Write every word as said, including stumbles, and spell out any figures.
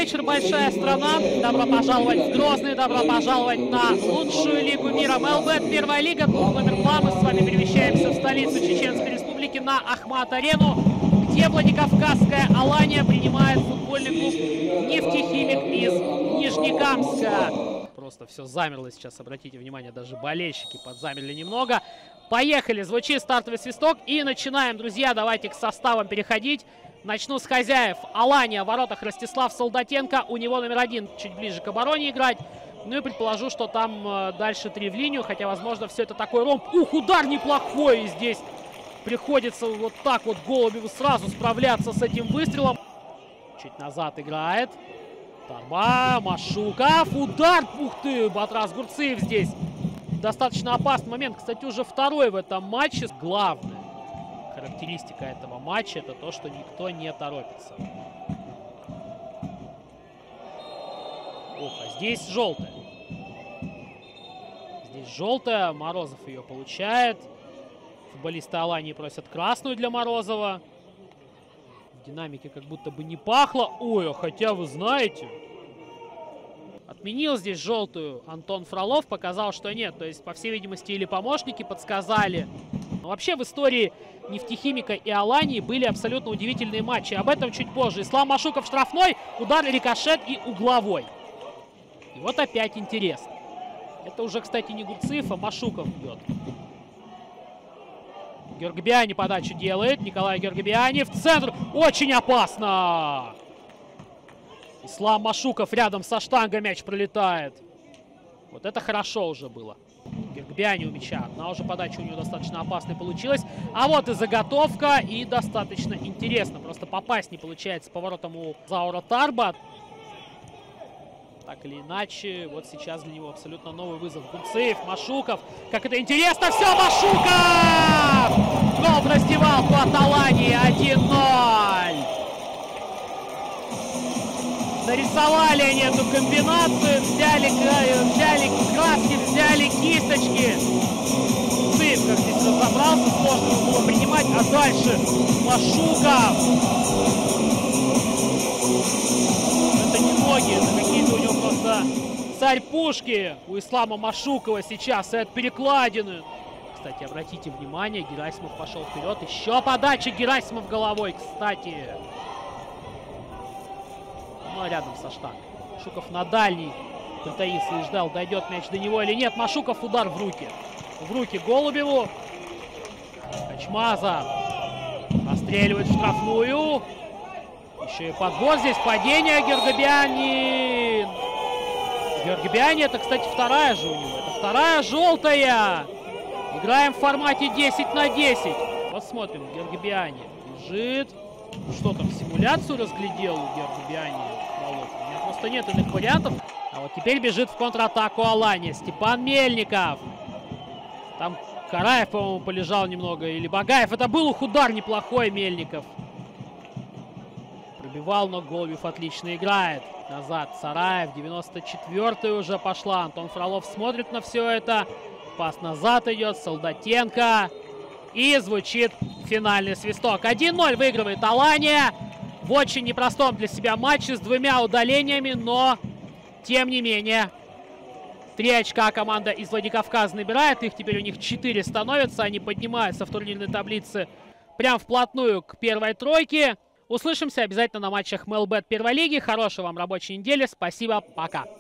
вечер, большая страна. Добро пожаловать в Грозный, добро пожаловать на лучшую лигу мира МЛБ. Первая лига, клуб номер два. Мы с вами перемещаемся в столицу Чеченской Республики на Ахмат-арену, где Владикавказская Алания принимает футбольный клуб «Нефтехимик» из Нижнекамска. Просто все замерло сейчас, обратите внимание, даже болельщики подзамерли немного. Поехали, звучит стартовый свисток и начинаем, друзья. Давайте к составам переходить. Начну с хозяев. Алания, в воротах Ростислав Солдатенко. У него номер один, чуть ближе к обороне играть. Ну и предположу, что там э, дальше три в линию. Хотя, возможно, все это такой ромб. Ух, удар неплохой. И здесь приходится вот так вот Голубеву сразу справляться с этим выстрелом. Чуть назад играет. Тарба, Машуков. Удар, ух ты, Батрас Гурциев здесь. Достаточно опасный момент. Кстати, уже второй в этом матче. Главное характеристика этого матча — это то, что никто не торопится. Ох, а здесь желтая. Здесь желтая. Морозов ее получает. Футболисты Алании просят красную для Морозова. В динамике как будто бы не пахло. Ой, а хотя вы знаете... Отменил здесь желтую Антон Фролов, показал, что нет. То есть, по всей видимости, или помощники подсказали. Но вообще в истории Нефтехимика и Алании были абсолютно удивительные матчи. Об этом чуть позже. Ислам Машуков штрафной, удар, рикошет и угловой. И вот опять интересно. Это уже, кстати, не Гурциев, а Машуков бьет. Георгибиани подачу делает. Николай Георгибиани в центр. Очень опасно! Ислам Машуков рядом со штангой, мяч пролетает. Вот это хорошо уже было. Георгибиани у мяча. Одна уже подача у него достаточно опасной получилась. А вот и заготовка. И достаточно интересно. Просто попасть не получается поворотом у Заура Тарба. Так или иначе, вот сейчас для него абсолютно новый вызов. Гурциев, Машуков. Как это интересно! Все, Машуков! Гол в раздевалку от Алании. один ноль. Нарисовали они эту комбинацию, взяли, взяли краски, взяли кисточки. Цып, как здесь разобрался, сложно его было принимать. А дальше Машуков. Это не ноги, это какие-то у него просто царь-пушки у Ислама Машукова сейчас. И от перекладины. Кстати, обратите внимание, Герасимов пошел вперед. Еще подача Герасимов головой, кстати. Ну, а рядом со штангой. Машуков на дальний притаился и ждал, дойдет мяч до него или нет. Машуков, удар в руки. В руки Голубеву. Качмаза постреливает в штрафную. Еще и подбор здесь. Падение Георгибиани. Георгибиани, это, кстати, вторая же у него. Это вторая желтая. Играем в формате десять на десять. Вот смотрим, Георгибиани бежит. Что там, симуляцию разглядел у Георгибиани? У меня просто нет иных вариантов. А вот теперь бежит в контратаку Алания. Степан Мельников. Там Караев, по-моему, полежал немного. Или Багаев. Это был удар неплохой, Мельников. Пробивал, но Голубев отлично играет. Назад Сараев. девяносто четвёртая уже пошла. Антон Фролов смотрит на все это. Пас назад идет. Солдатенко. И звучит финальный свисток. один ноль выигрывает Алания. В очень непростом для себя матче с двумя удалениями, но тем не менее три очка команда из Владикавказа набирает. Их теперь у них четыре становится. Они поднимаются в турнирной таблице прям вплотную к первой тройке. Услышимся обязательно на матчах МЛБ первой лиги. Хорошей вам рабочей недели. Спасибо, пока.